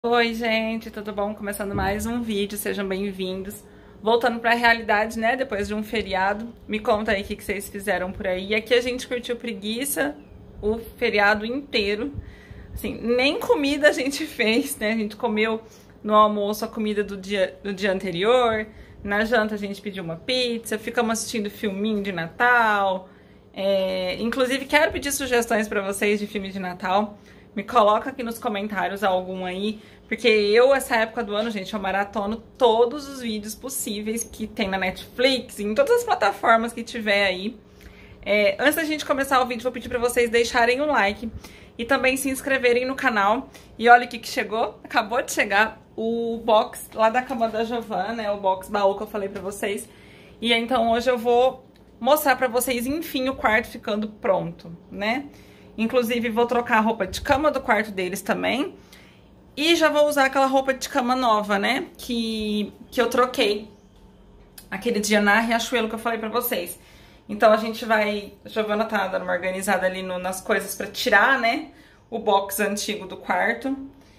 Oi, gente, tudo bom? Começando mais um vídeo, sejam bem-vindos. Voltando pra realidade, né, depois de um feriado. Me conta aí o que vocês fizeram por aí. Aqui a gente curtiu preguiça o feriado inteiro. Assim, nem comida a gente fez, né? A gente comeu no almoço a comida do dia anterior. Na janta a gente pediu uma pizza, ficamos assistindo filminho de Natal. Inclusive, quero pedir sugestões pra vocês de filme de Natal. Me coloca aqui nos comentários algum aí, porque essa época do ano, gente, eu maratono todos os vídeos possíveis que tem na Netflix, em todas as plataformas que tiver aí. Antes da gente começar o vídeo, vou pedir pra vocês deixarem um like e também se inscreverem no canal. E olha o que chegou, acabou de chegar o box lá da cama da Giovana, né, o box baú que eu falei pra vocês. E então hoje eu vou mostrar pra vocês, enfim, o quarto ficando pronto, né? Inclusive, vou trocar a roupa de cama do quarto deles também. E já vou usar aquela roupa de cama nova, né? Que eu troquei aquele dia na Riachuelo que eu falei pra vocês. Então, a gente vai... A Giovana tá dando uma organizada ali nas coisas pra tirar, né? O box antigo do quarto.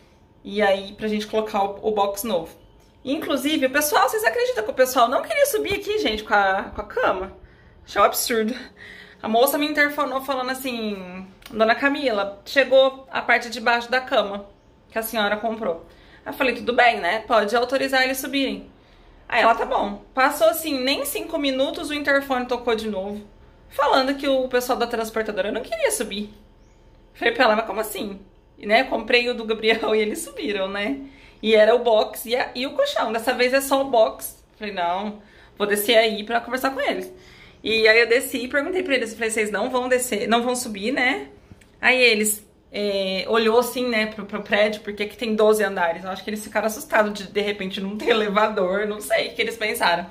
E aí, pra gente colocar o box novo. Inclusive, o pessoal... Vocês acreditam que o pessoal não queria subir aqui, gente, com a cama? Achei um absurdo. A moça me interfonou falando assim: Dona Camila, chegou a parte de baixo da cama que a senhora comprou. Aí eu falei, tudo bem, né? Pode autorizar eles subirem. Aí ela, tá bom. Passou assim, nem 5 minutos, o interfone tocou de novo, falando que o pessoal da transportadora não queria subir. Falei pra ela, mas como assim? E, né, comprei o do Gabriel e eles subiram, né? E era o box e o colchão. Dessa vez é só o box. Falei, não, vou descer aí pra conversar com eles. E aí eu desci e perguntei pra eles, falei, vocês não vão descer, não vão subir, né? Aí eles olhou assim, né, pro prédio, porque aqui tem 12 andares. Eu acho que eles ficaram assustados de repente não ter elevador, não sei o que eles pensaram.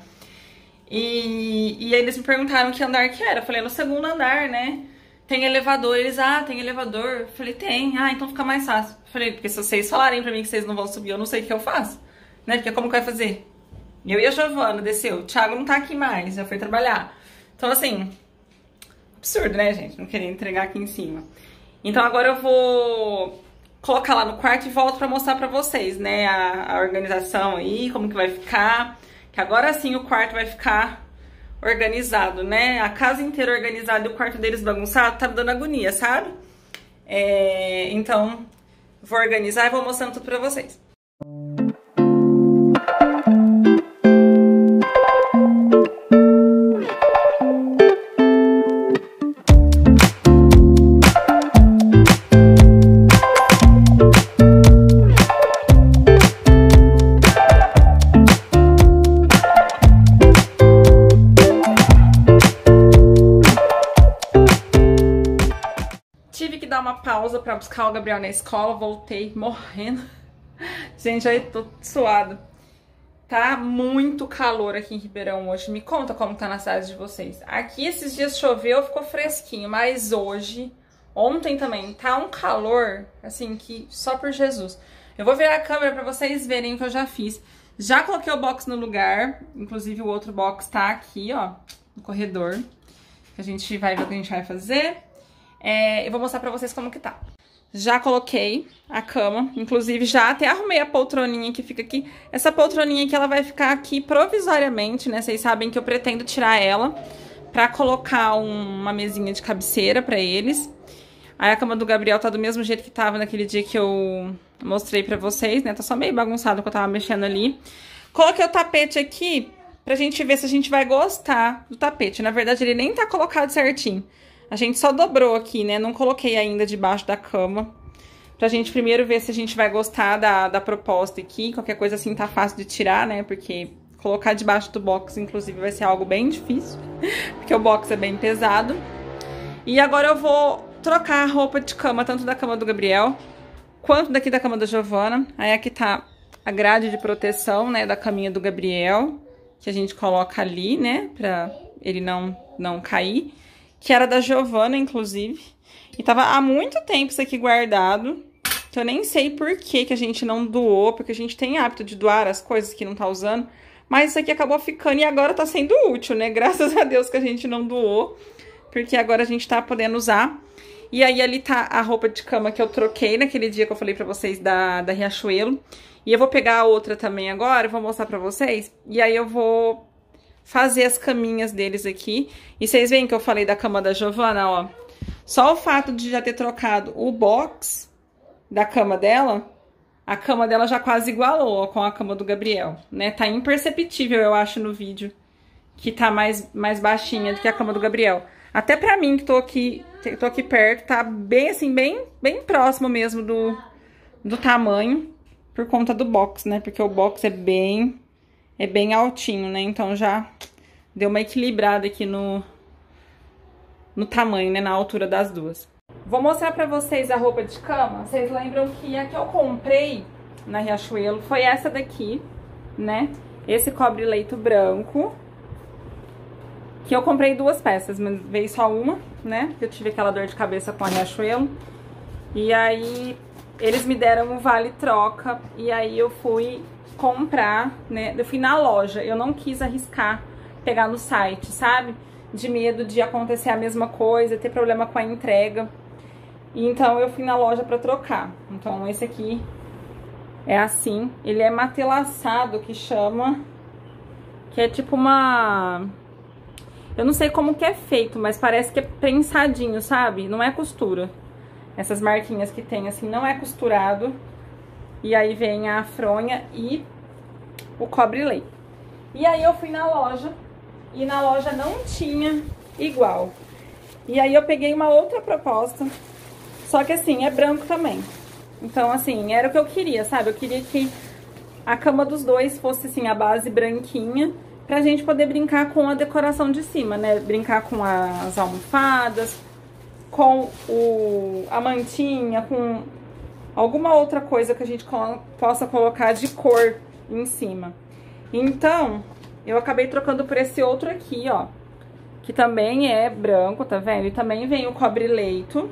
E aí eles me perguntaram que andar que era. Eu falei, no segundo andar, né? Tem elevador. Eles, tem elevador. Eu falei, tem. Então fica mais fácil. Eu falei, porque se vocês falarem pra mim que vocês não vão subir, eu não sei o que eu faço, né? Porque como que vai fazer? Eu e a Giovana desceu. O Thiago não tá aqui mais, já foi trabalhar. Então, assim, absurdo, né, gente? Não queria entregar aqui em cima. Então, agora eu vou colocar lá no quarto e volto pra mostrar pra vocês, né, a organização aí, como que vai ficar. Que agora sim o quarto vai ficar organizado, né? A casa inteira organizada e o quarto deles bagunçado tá me dando agonia, sabe? Então, vou organizar e vou mostrando tudo pra vocês. Uma pausa pra buscar o Gabriel na escola, voltei morrendo. Gente, aí tô suada. Tá muito calor aqui em Ribeirão hoje. Me conta como tá na cidade de vocês. Aqui esses dias choveu, ficou fresquinho, mas hoje, ontem também, tá um calor, assim, que só por Jesus. Eu vou virar a câmera pra vocês verem o que eu já fiz. Já coloquei o box no lugar, inclusive o outro box tá aqui, ó, no corredor. A gente vai ver o que a gente vai fazer. Eu vou mostrar pra vocês como que tá. Já coloquei a cama, inclusive já até arrumei a poltroninha que fica aqui. Essa poltroninha aqui, ela vai ficar aqui provisoriamente, né? Vocês sabem que eu pretendo tirar ela pra colocar uma mesinha de cabeceira pra eles. Aí a cama do Gabriel tá do mesmo jeito que tava naquele dia que eu mostrei pra vocês, né? Tá só meio bagunçado que eu tava mexendo ali. Coloquei o tapete aqui pra gente ver se a gente vai gostar do tapete. Na verdade, ele nem tá colocado certinho. A gente só dobrou aqui, né? Não coloquei ainda debaixo da cama. Pra gente primeiro ver se a gente vai gostar da proposta aqui. Qualquer coisa assim tá fácil de tirar, né? Porque colocar debaixo do box, inclusive, vai ser algo bem difícil. Porque o box é bem pesado. E agora eu vou trocar a roupa de cama, tanto da cama do Gabriel, quanto daqui da cama da Giovana. Aí aqui tá a grade de proteção, né? Da caminha do Gabriel. Que a gente coloca ali, né? Pra ele não cair. Que era da Giovana, inclusive. E tava há muito tempo isso aqui guardado. Então eu nem sei por que a gente não doou, porque a gente tem hábito de doar as coisas que não tá usando. Mas isso aqui acabou ficando e agora tá sendo útil, né? Graças a Deus que a gente não doou, porque agora a gente tá podendo usar. E aí ali tá a roupa de cama que eu troquei naquele dia que eu falei pra vocês da Riachuelo. E eu vou pegar a outra também agora, vou mostrar pra vocês. E aí eu vou fazer as caminhas deles aqui. E vocês veem que eu falei da cama da Giovana, ó. Só o fato de já ter trocado o box da cama dela, a cama dela já quase igualou, ó, com a cama do Gabriel, né? Tá imperceptível, eu acho, no vídeo, que tá mais baixinha do que a cama do Gabriel. Até pra mim, que tô aqui perto, tá bem assim, bem próximo mesmo do tamanho, por conta do box, né? Porque o box é bem altinho, né? Então já deu uma equilibrada aqui no tamanho, né? Na altura das duas. Vou mostrar pra vocês a roupa de cama. Vocês lembram que a que eu comprei na Riachuelo foi essa daqui, né? Esse cobre-leito branco. Que eu comprei 2 peças, mas veio só uma, né? Eu tive aquela dor de cabeça com a Riachuelo. E aí, eles me deram um vale-troca. E aí, eu fui comprar, né? Eu fui na loja. Eu não quis arriscar pegar no site, sabe? De medo de acontecer a mesma coisa, ter problema com a entrega. Então, eu fui na loja pra trocar. Então, esse aqui é assim. Ele é matelaçado, que chama. Que é tipo uma... Eu não sei como que é feito, mas parece que é prensadinho, sabe? Não é costura. Essas marquinhas que tem, assim, não é costurado. E aí vem a fronha e o cobre-leito. E aí eu fui na loja, e na loja não tinha igual. E aí eu peguei uma outra proposta, só que assim, é branco também. Então, assim, era o que eu queria, sabe? Eu queria que a cama dos dois fosse, assim, a base branquinha, pra gente poder brincar com a decoração de cima, né? Brincar com as almofadas, com a mantinha, com alguma outra coisa que a gente possa colocar de cor em cima. Então, eu acabei trocando por esse outro aqui, ó. Que também é branco, tá vendo? E também vem o cobre-leito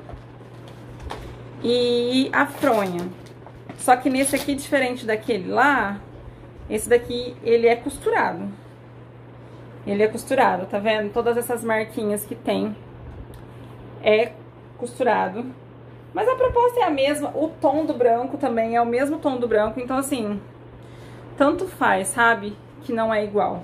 e a fronha. Só que nesse aqui, diferente daquele lá, esse daqui, ele é costurado. Ele é costurado, tá vendo? Todas essas marquinhas que tem é costurado. Mas a proposta é a mesma, o tom do branco também é o mesmo tom do branco. Então, assim, tanto faz, sabe? Que não é igual.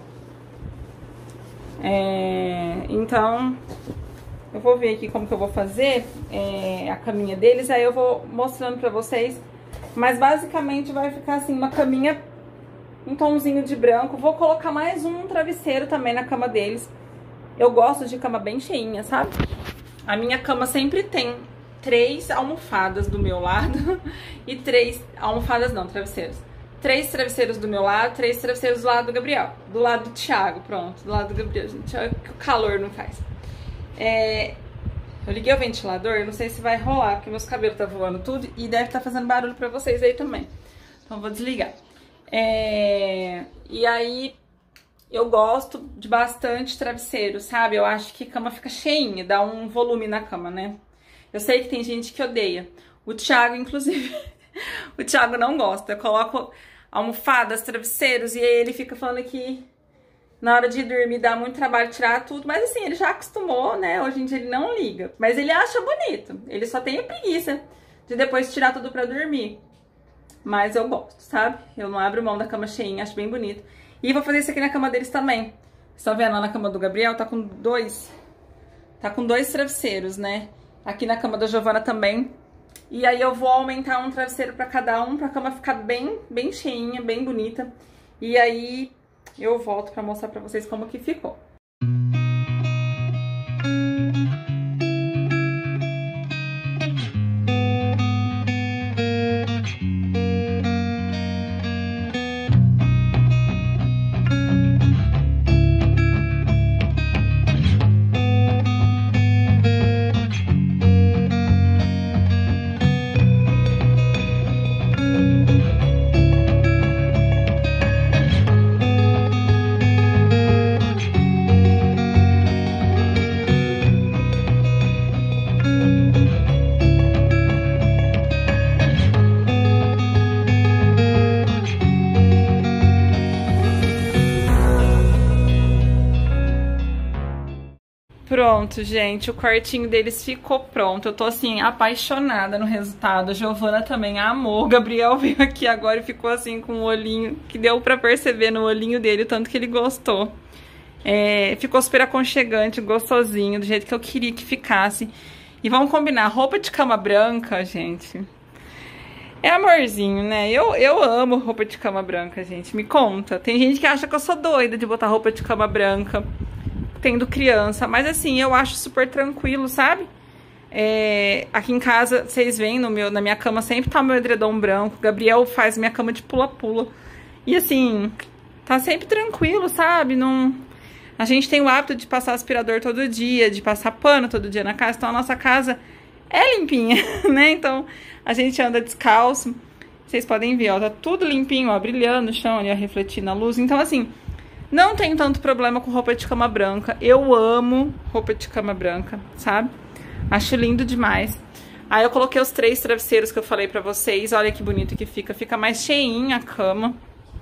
Então, eu vou ver aqui como que eu vou fazer a caminha deles. Aí eu vou mostrando pra vocês. Mas basicamente vai ficar assim, uma caminha em tomzinho de branco. Vou colocar mais um travesseiro também na cama deles. Eu gosto de cama bem cheinha, sabe? A minha cama sempre tem 3 almofadas do meu lado e 3 almofadas não, travesseiros. 3 travesseiros do meu lado, 3 travesseiros do lado do Gabriel. Do lado do Thiago, pronto. Do lado do Gabriel, gente. Olha que o calor não faz. Eu liguei o ventilador, não sei se vai rolar, porque meus cabelos tá voando tudo e deve estar fazendo barulho pra vocês aí também. Então vou desligar. E aí, eu gosto de bastante travesseiro, sabe? Eu acho que a cama fica cheinha, dá um volume na cama, né? Eu sei que tem gente que odeia. O Thiago, inclusive, o Thiago não gosta. Eu coloco almofadas, travesseiros, e aí ele fica falando que na hora de dormir dá muito trabalho tirar tudo. Mas assim, ele já acostumou, né? Hoje em dia ele não liga. Mas ele acha bonito. Ele só tem a preguiça de depois tirar tudo pra dormir. Mas eu gosto, sabe? Eu não abro mão da cama cheinha, acho bem bonito. E vou fazer isso aqui na cama deles também. Vocês estão vendo lá na cama do Gabriel? Tá com dois travesseiros, né? Aqui na cama da Giovana também. E aí eu vou aumentar um travesseiro pra cada um, pra cama ficar bem cheinha, bem bonita. E aí eu volto pra mostrar pra vocês como que ficou. Pronto, gente, o quartinho deles ficou pronto. Eu tô, assim, apaixonada no resultado. A Giovana também amou. O Gabriel veio aqui agora e ficou, assim, com o olhinho, que deu pra perceber no olhinho dele o tanto que ele gostou. Ficou super aconchegante, gostosinho, do jeito que eu queria que ficasse. E vamos combinar, roupa de cama branca, gente, é amorzinho, né? Eu amo roupa de cama branca, gente. Me conta. Tem gente que acha que eu sou doida de botar roupa de cama branca tendo criança, mas assim, eu acho super tranquilo, sabe? Aqui em casa, vocês veem, na minha cama sempre tá o meu edredom branco. O Gabriel faz minha cama de pula-pula. E assim, tá sempre tranquilo, sabe? A gente tem o hábito de passar aspirador todo dia, de passar pano todo dia na casa. Então a nossa casa é limpinha, né? Então a gente anda descalço. Vocês podem ver, ó, tá tudo limpinho, ó, brilhando no chão, ali, ó, refletindo a luz. Então assim, não tenho tanto problema com roupa de cama branca. Eu amo roupa de cama branca, sabe? Acho lindo demais. Aí eu coloquei os 3 travesseiros que eu falei pra vocês. Olha que bonito que fica. Fica mais cheinha a cama.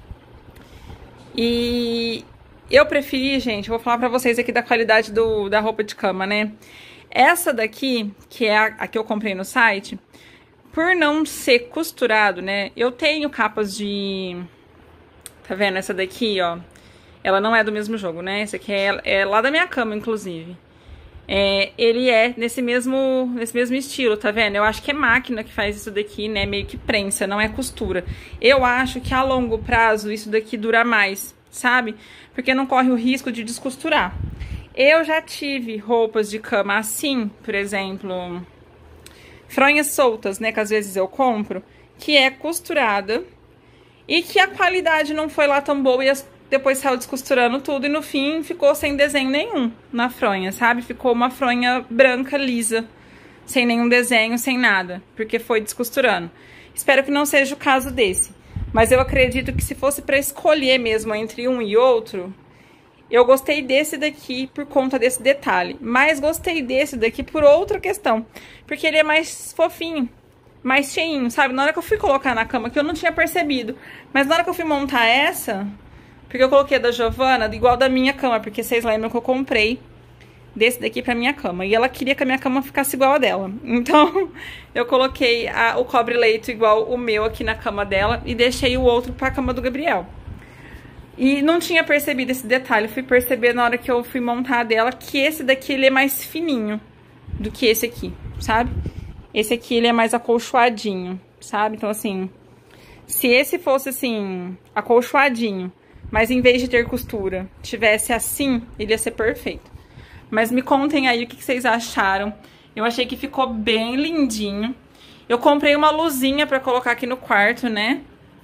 E eu preferi, gente, eu vou falar pra vocês aqui da qualidade da roupa de cama, né? Essa daqui, que é a que eu comprei no site, por não ser costurado, né? Eu tenho capas de... Tá vendo? Essa daqui, ó. Ela não é do mesmo jogo, né? Essa aqui é lá da minha cama, inclusive. Ele é nesse mesmo estilo, tá vendo? Eu acho que é máquina que faz isso daqui, né? Meio que prensa, não é costura. Eu acho que a longo prazo isso daqui dura mais, sabe? Porque não corre o risco de descosturar. Eu já tive roupas de cama assim, por exemplo, fronhas soltas, né? Que às vezes eu compro, que é costurada e que a qualidade não foi lá tão boa e depois saiu descosturando tudo e no fim ficou sem desenho nenhum na fronha, sabe? Ficou uma fronha branca, lisa, sem nenhum desenho, sem nada, porque foi descosturando. Espero que não seja o caso desse, mas eu acredito que se fosse para escolher mesmo entre um e outro, eu gostei desse daqui por conta desse detalhe, mas gostei desse daqui por outra questão, porque ele é mais fofinho, mais cheinho, sabe? Na hora que eu fui colocar na cama, que eu não tinha percebido, mas na hora que eu fui montar essa... Porque eu coloquei a da Giovana igual da minha cama, porque vocês lembram que eu comprei desse daqui pra minha cama. E ela queria que a minha cama ficasse igual a dela. Então, eu coloquei o cobre-leito igual o meu aqui na cama dela e deixei o outro pra cama do Gabriel. E não tinha percebido esse detalhe, fui perceber na hora que eu fui montar a dela que esse daqui ele é mais fininho do que esse aqui, sabe? Esse aqui ele é mais acolchoadinho, sabe? Então, assim, se esse fosse, assim, acolchoadinho, mas em vez de ter costura, tivesse assim, ele ia ser perfeito. Mas me contem aí o que vocês acharam. Eu achei que ficou bem lindinho. Eu comprei uma luzinha pra colocar aqui no quarto, né?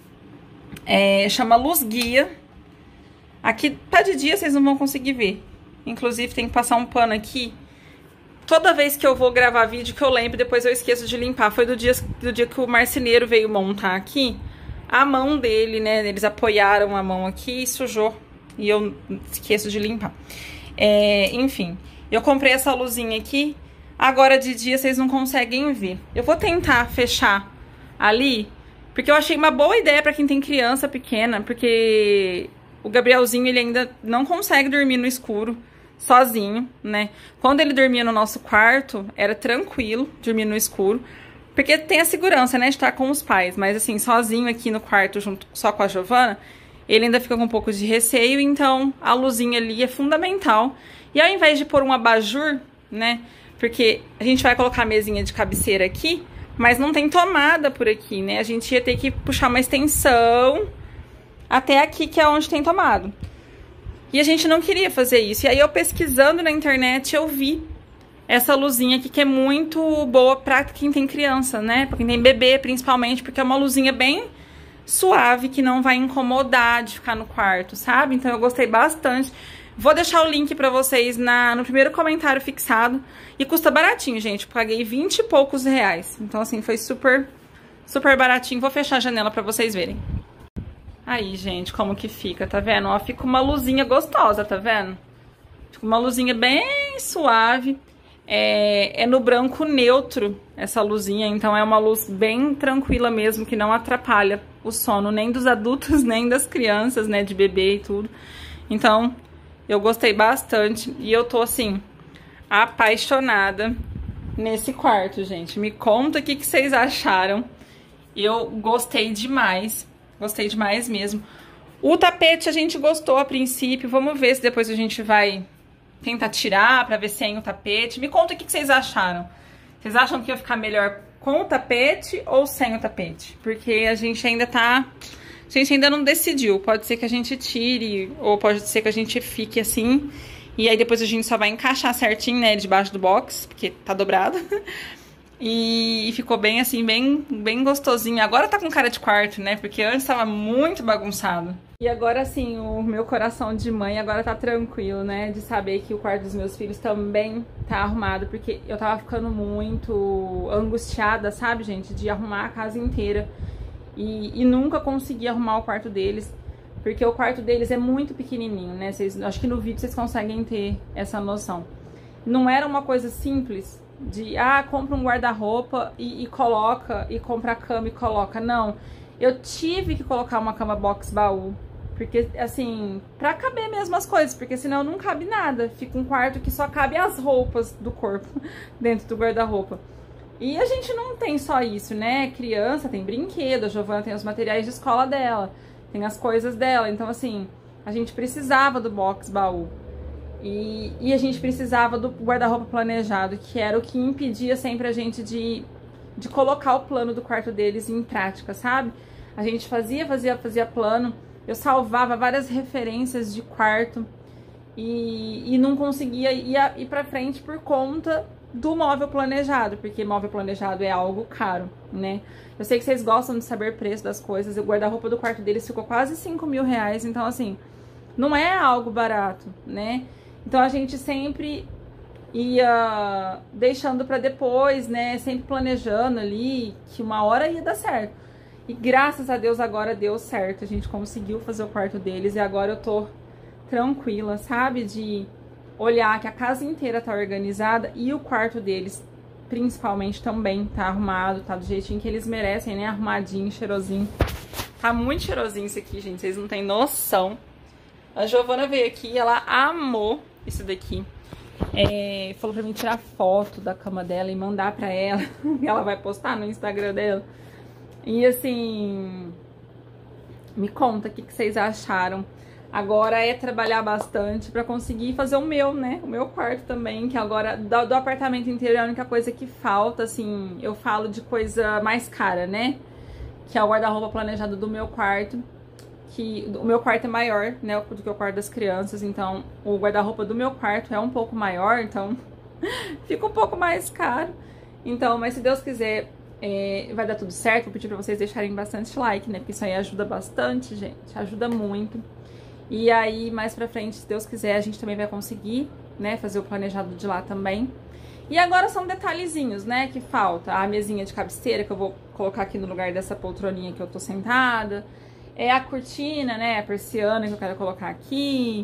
Chama luz guia. Aqui tá de dia, vocês não vão conseguir ver. Inclusive tem que passar um pano aqui. Toda vez que eu vou gravar vídeo que eu lembro, depois eu esqueço de limpar. Foi do dia que o marceneiro veio montar aqui. A mão dele, né, eles apoiaram a mão aqui e sujou, e eu esqueço de limpar. Enfim, eu comprei essa luzinha aqui, agora de dia vocês não conseguem ver. Eu vou tentar fechar ali, porque eu achei uma boa ideia pra quem tem criança pequena, porque o Gabrielzinho, ele ainda não consegue dormir no escuro, sozinho, né? Quando ele dormia no nosso quarto, era tranquilo dormir no escuro, porque tem a segurança, né, de estar com os pais. Mas assim, sozinho aqui no quarto, junto só com a Giovana, ele ainda fica com um pouco de receio. Então, a luzinha ali é fundamental. E ao invés de pôr um abajur, né, porque a gente vai colocar a mesinha de cabeceira aqui, mas não tem tomada por aqui, né? A gente ia ter que puxar uma extensão até aqui, que é onde tem tomado. E a gente não queria fazer isso. E aí, eu pesquisando na internet, eu vi essa luzinha aqui, que é muito boa pra quem tem criança, né? Pra quem tem bebê, principalmente, porque é uma luzinha bem suave, que não vai incomodar de ficar no quarto, sabe? Então eu gostei bastante. Vou deixar o link pra vocês no primeiro comentário fixado. E custa baratinho, gente. Eu paguei 20 e poucos reais. Então, assim, foi super, super baratinho. Vou fechar a janela pra vocês verem. Aí, gente, como que fica, tá vendo? Ó, fica uma luzinha gostosa, tá vendo? Fica uma luzinha bem suave. É no branco neutro essa luzinha, então é uma luz bem tranquila mesmo, que não atrapalha o sono nem dos adultos, nem das crianças, né, de bebê e tudo. Então, eu gostei bastante e eu tô, assim, apaixonada nesse quarto, gente. Me conta o que vocês acharam. Eu gostei demais mesmo. O tapete a gente gostou a princípio. Vamos ver se depois a gente vai tentar tirar pra ver se é o tapete. Me conta o que vocês acharam. Vocês acham que ia ficar melhor com o tapete ou sem o tapete? Porque a gente ainda não decidiu. Pode ser que a gente tire ou pode ser que a gente fique assim. E aí depois a gente só vai encaixar certinho, né, debaixo do box, porque tá dobrado. E ficou bem assim, bem gostosinho. Agora tá com cara de quarto, né? Porque antes tava muito bagunçado. E agora sim, o meu coração de mãe agora tá tranquilo, né? De saber que o quarto dos meus filhos também tá arrumado. Porque eu tava ficando muito angustiada, sabe, gente? De arrumar a casa inteira. E nunca consegui arrumar o quarto deles. Porque o quarto deles é muito pequenininho, né? Acho que no vídeo vocês conseguem ter essa noção. Não era uma coisa simples de, compra um guarda-roupa e coloca, e compra a cama e coloca. Não, eu tive que colocar uma cama box baú, porque, assim, pra caber mesmo as coisas, porque senão não cabe nada. Fica um quarto que só cabe as roupas do corpo dentro do guarda-roupa. E a gente não tem só isso, né? Criança tem brinquedo, a Giovana tem os materiais de escola dela, tem as coisas dela. Então, assim, a gente precisava do box baú. E a gente precisava do guarda-roupa planejado, que era o que impedia sempre a gente de colocar o plano do quarto deles em prática, sabe? A gente fazia plano, eu salvava várias referências de quarto e não conseguia ir pra frente por conta do móvel planejado, porque móvel planejado é algo caro, né? Eu sei que vocês gostam de saber preço das coisas, o guarda-roupa do quarto deles ficou quase 5 mil reais, então assim, não é algo barato, né? Então a gente sempre ia deixando pra depois, né? Sempre planejando ali que uma hora ia dar certo. E graças a Deus agora deu certo. A gente conseguiu fazer o quarto deles e agora eu tô tranquila, sabe? De olhar que a casa inteira tá organizada e o quarto deles, principalmente, também tá arrumado, tá do jeitinho que eles merecem, né? Arrumadinho, cheirosinho. Tá muito cheirosinho isso aqui, gente. Vocês não têm noção. A Giovana veio aqui e ela amou isso daqui. Falou pra mim tirar foto da cama dela e mandar pra ela. Ela vai postar no Instagram dela. E assim, me conta o que vocês acharam. Agora é trabalhar bastante pra conseguir fazer o meu, né? O meu quarto também, que agora do apartamento inteiro é a única coisa que falta, assim. Eu falo de coisa mais cara, né? Que é o guarda-roupa planejado do meu quarto. Que o meu quarto é maior, né, do que o quarto das crianças, então o guarda-roupa do meu quarto é um pouco maior, então fica um pouco mais caro. Então, mas se Deus quiser, vai dar tudo certo. Vou pedir pra vocês deixarem bastante like, né, porque isso aí ajuda bastante, gente, ajuda muito. E aí, mais pra frente, se Deus quiser, a gente também vai conseguir, né, fazer o planejado de lá também. E agora são detalhezinhos, né, que falta. A mesinha de cabeceira, que eu vou colocar aqui no lugar dessa poltroninha que eu tô sentada. É a cortina, né, a persiana que eu quero colocar aqui.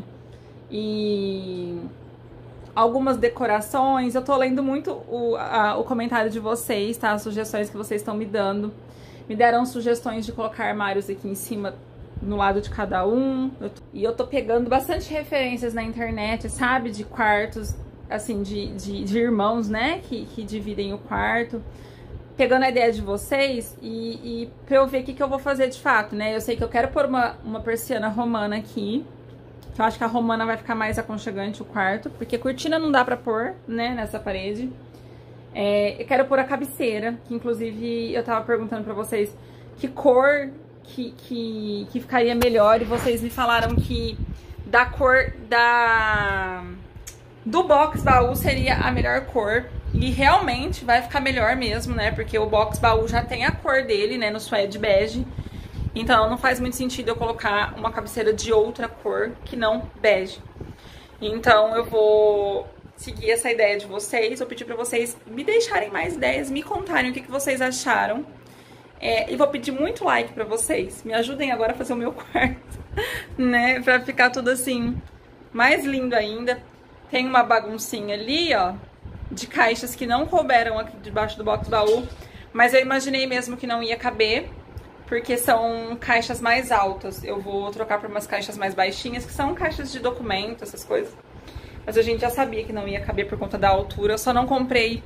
E algumas decorações. Eu tô lendo muito o comentário de vocês, tá? As sugestões que vocês estão me dando. Me deram sugestões de colocar armários aqui em cima, no lado de cada um. E eu tô pegando bastante referências na internet, sabe? De quartos, assim, de irmãos, né? Que dividem o quarto. Pegando a ideia de vocês e pra eu ver o que eu vou fazer de fato, né? Eu sei que eu quero pôr uma persiana romana aqui. Que eu acho que a romana vai ficar mais aconchegante o quarto. Porque cortina não dá pra pôr, né? Nessa parede. Eu quero pôr a cabeceira. Que inclusive eu tava perguntando pra vocês que cor que ficaria melhor. E vocês me falaram que da cor do box baú seria a melhor cor. E realmente vai ficar melhor mesmo, né? Porque o box baú já tem a cor dele, né? No suede bege. Então não faz muito sentido eu colocar uma cabeceira de outra cor que não bege. Então eu vou seguir essa ideia de vocês. Vou pedir pra vocês me deixarem mais ideias, me contarem o que vocês acharam. E vou pedir muito like pra vocês. Me ajudem agora a fazer o meu quarto, né? Pra ficar tudo assim, mais lindo ainda. Tem uma baguncinha ali, ó, de caixas que não couberam aqui debaixo do box baú, mas eu imaginei mesmo que não ia caber, porque são caixas mais altas. Eu vou trocar por umas caixas mais baixinhas, que são caixas de documento, essas coisas. mas a gente já sabia que não ia caber por conta da altura. Eu só não comprei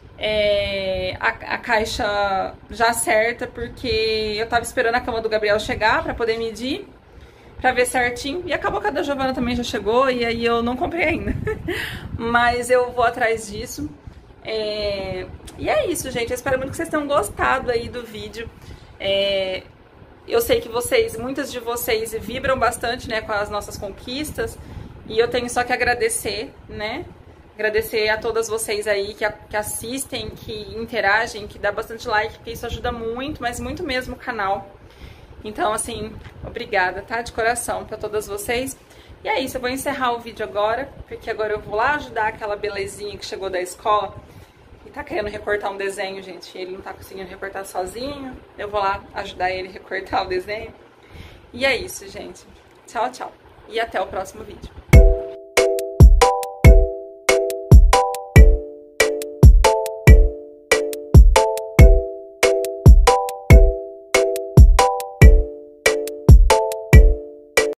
a caixa já certa, porque eu tava esperando a cama do Gabriel chegar pra poder medir, pra ver certinho. E acabou que a da Giovana também já chegou, e aí eu não comprei ainda. Mas eu vou atrás disso. E é isso, gente. Eu espero muito que vocês tenham gostado aí do vídeo. Eu sei que muitas de vocês vibram bastante, né, com as nossas conquistas. E eu tenho só que agradecer, né? Agradecer a todas vocês aí que assistem, que interagem, que dá bastante like, porque isso ajuda muito, mas muito mesmo o canal. Então, assim, obrigada, tá? De coração pra todas vocês. E é isso, eu vou encerrar o vídeo agora, porque agora eu vou lá ajudar aquela belezinha que chegou da escola e tá querendo recortar um desenho, gente. Ele não tá conseguindo recortar sozinho. Eu vou lá ajudar ele a recortar o desenho. E é isso, gente. Tchau, tchau. E até o próximo vídeo.